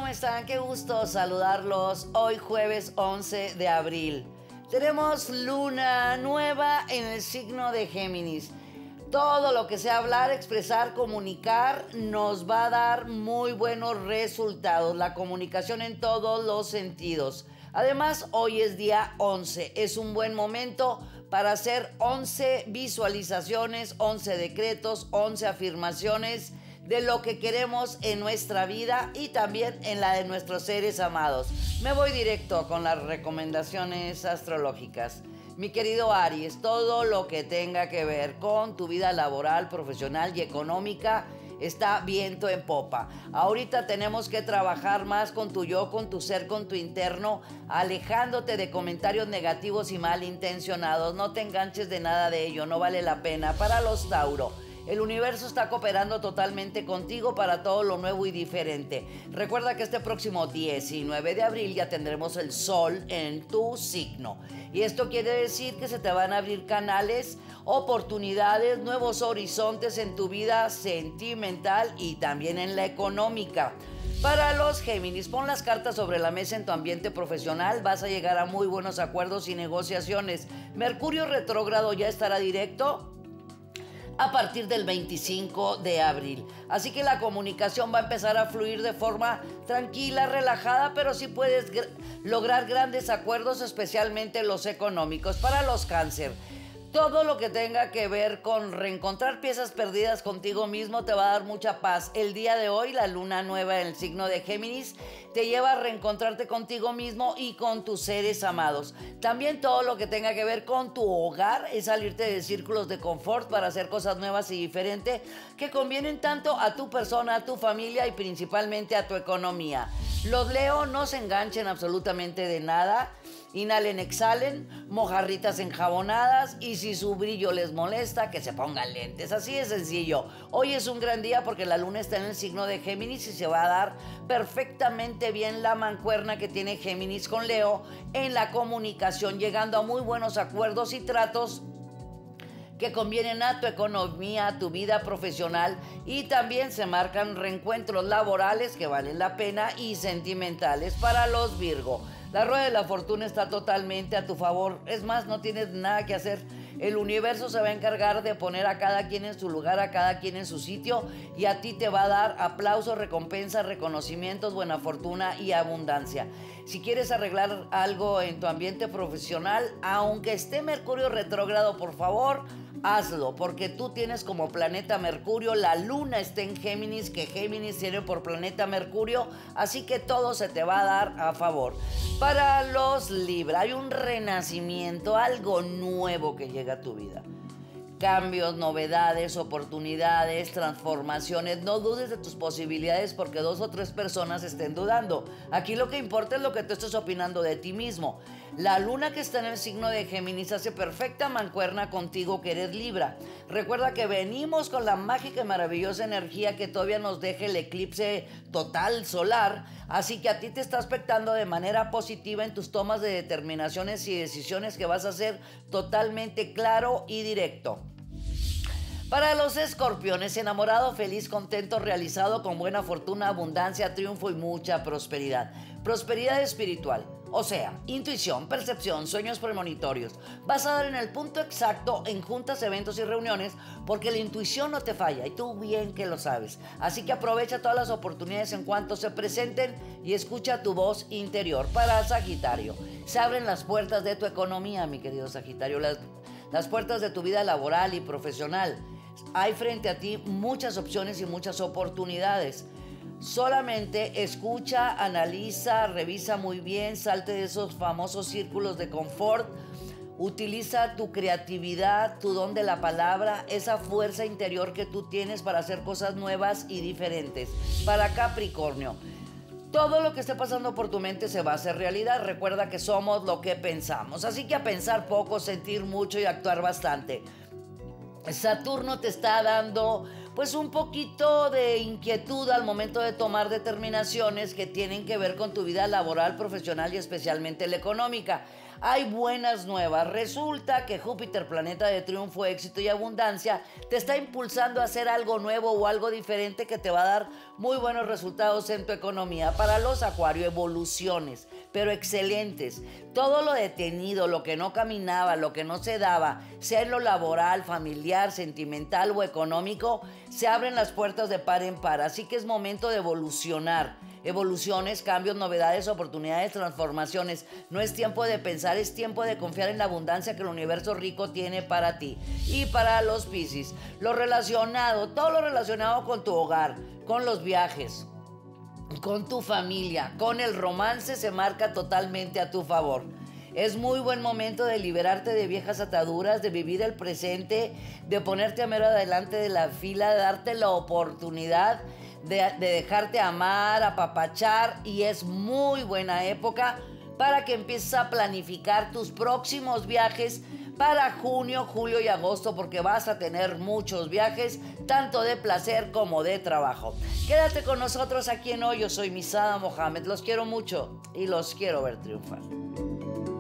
¿Cómo están? Qué gusto saludarlos hoy jueves 11 de abril. Tenemos luna nueva en el signo de Géminis. Todo lo que sea hablar, expresar, comunicar nos va a dar muy buenos resultados. La comunicación en todos los sentidos. Además, hoy es día 11. Es un buen momento para hacer 11 visualizaciones, 11 decretos, 11 afirmaciones de lo que queremos en nuestra vida y también en la de nuestros seres amados. Me voy directo con las recomendaciones astrológicas. Mi querido Aries, todo lo que tenga que ver con tu vida laboral, profesional y económica está viento en popa. Ahorita tenemos que trabajar más con tu yo, con tu ser, con tu interno, alejándote de comentarios negativos y malintencionados. No te enganches de nada de ello, no vale la pena. Para los Tauro, el universo está cooperando totalmente contigo para todo lo nuevo y diferente. Recuerda que este próximo 19 de abril ya tendremos el sol en tu signo. Y esto quiere decir que se te van a abrir canales, oportunidades, nuevos horizontes en tu vida sentimental y también en la económica. Para los Géminis, pon las cartas sobre la mesa en tu ambiente profesional. Vas a llegar a muy buenos acuerdos y negociaciones. Mercurio retrógrado ya estará directo a partir del 25 de abril. Así que la comunicación va a empezar a fluir de forma tranquila, relajada, pero sí puedes lograr grandes acuerdos, especialmente los económicos. Para los Cáncer, todo lo que tenga que ver con reencontrar piezas perdidas contigo mismo te va a dar mucha paz. El día de hoy, la luna nueva en el signo de Géminis te lleva a reencontrarte contigo mismo y con tus seres amados. También todo lo que tenga que ver con tu hogar es salirte de círculos de confort para hacer cosas nuevas y diferentes que convienen tanto a tu persona, a tu familia y principalmente a tu economía. Los Leo, no se enganchen absolutamente de nada. Inhalen, exhalen, mojarritas enjabonadas y si su brillo les molesta, que se pongan lentes. Así de sencillo. Hoy es un gran día porque la luna está en el signo de Géminis y se va a dar perfectamente bien la mancuerna que tiene Géminis con Leo en la comunicación, llegando a muy buenos acuerdos y tratos que convienen a tu economía, a tu vida profesional y también se marcan reencuentros laborales que valen la pena y sentimentales. Para los Virgo, la rueda de la fortuna está totalmente a tu favor. Es más, no tienes nada que hacer. El universo se va a encargar de poner a cada quien en su lugar, a cada quien en su sitio y a ti te va a dar aplausos, recompensas, reconocimientos, buena fortuna y abundancia. Si quieres arreglar algo en tu ambiente profesional, aunque esté Mercurio retrógrado, por favor, hazlo, porque tú tienes como planeta Mercurio, la luna está en Géminis, que Géminis tiene por planeta Mercurio, así que todo se te va a dar a favor. Para los Libra, hay un renacimiento, algo nuevo que llega a tu vida. Cambios, novedades, oportunidades, transformaciones. No dudes de tus posibilidades porque 2 o 3 personas estén dudando. Aquí lo que importa es lo que tú estés opinando de ti mismo. La luna que está en el signo de Géminis hace perfecta mancuerna contigo que eres Libra. Recuerda que venimos con la mágica y maravillosa energía que todavía nos deja el eclipse total solar. Así que a ti te está aspectando de manera positiva en tus tomas de determinaciones y decisiones que vas a hacer totalmente claro y directo. Para los escorpiones, enamorado, feliz, contento, realizado, con buena fortuna, abundancia, triunfo y mucha prosperidad. Prosperidad espiritual, o sea, intuición, percepción, sueños premonitorios. Vas a dar en el punto exacto en juntas, eventos y reuniones porque la intuición no te falla y tú bien que lo sabes. Así que aprovecha todas las oportunidades en cuanto se presenten y escucha tu voz interior. Para Sagitario, se abren las puertas de tu economía, mi querido Sagitario, las puertas de tu vida laboral y profesional. Hay frente a ti muchas opciones y muchas oportunidades. Solamente escucha, analiza, revisa muy bien, salte de esos famosos círculos de confort. Utiliza tu creatividad, tu don de la palabra, esa fuerza interior que tú tienes para hacer cosas nuevas y diferentes. Para Capricornio, todo lo que esté pasando por tu mente se va a hacer realidad. Recuerda que somos lo que pensamos. Así que a pensar poco, sentir mucho y actuar bastante. Saturno te está dando pues un poquito de inquietud al momento de tomar determinaciones que tienen que ver con tu vida laboral, profesional y especialmente la económica. Hay buenas nuevas. Resulta que Júpiter, planeta de triunfo, éxito y abundancia, te está impulsando a hacer algo nuevo o algo diferente que te va a dar muy buenos resultados en tu economía. Para los Acuario, evoluciones, pero excelentes. Todo lo detenido, lo que no caminaba, lo que no se daba, sea en lo laboral, familiar, sentimental o económico, se abren las puertas de par en par. Así que es momento de evolucionar. Evoluciones, cambios, novedades, oportunidades, transformaciones. No es tiempo de pensar, es tiempo de confiar en la abundancia que el universo rico tiene para ti. Y para los Piscis, todo lo relacionado con tu hogar, con los viajes, con tu familia, con el romance, se marca totalmente a tu favor. Es muy buen momento de liberarte de viejas ataduras, de vivir el presente, de ponerte a mero adelante de la fila, de darte la oportunidad de dejarte amar, apapachar, y es muy buena época para que empieces a planificar tus próximos viajes para junio, julio y agosto, porque vas a tener muchos viajes, tanto de placer como de trabajo. Quédate con nosotros aquí en Hoy. Yo soy Misada Mohamed. Los quiero mucho y los quiero ver triunfar.